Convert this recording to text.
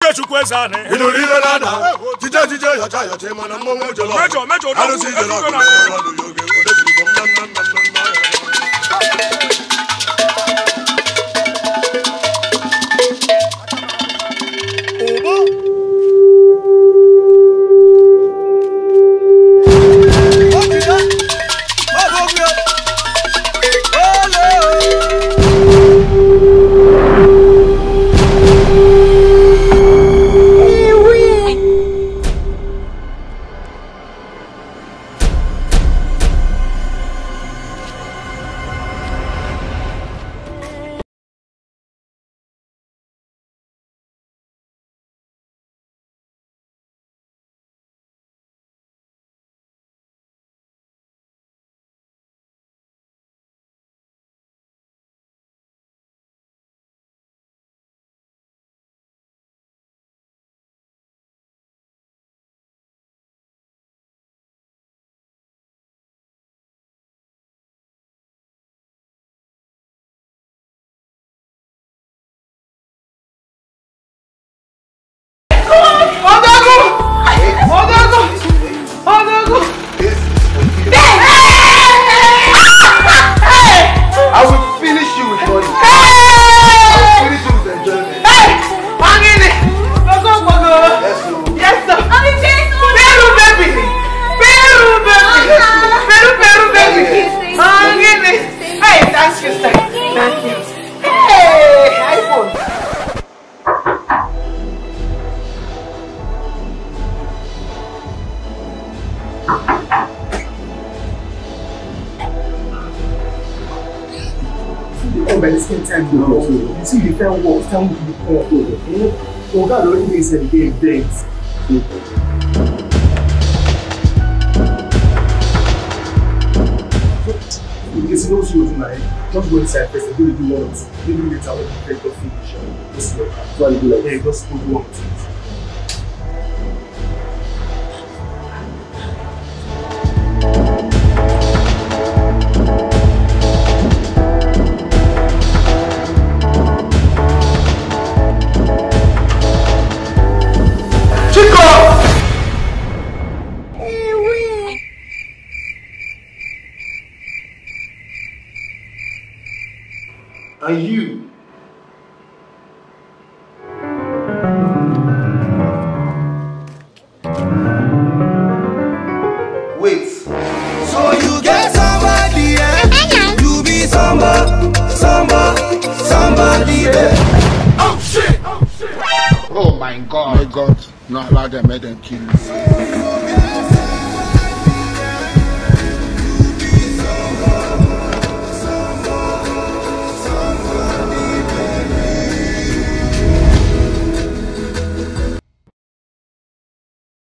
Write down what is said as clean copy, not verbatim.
Ije chukwezane. Inulile nada. Jije yacha mana mongo jolo. Mejo. Alusi jolo. By the same time, you see the time works, time will be called. So God already makes a game dance. Because you know she was like, just go inside first and do the one or two. Maybe later when you take your finish, just go. So you do like, yeah, just go one or two. And you? Wait. So you get somebody, you be somebody, Oh shit! Oh my God. May God not allow them, let them kill you.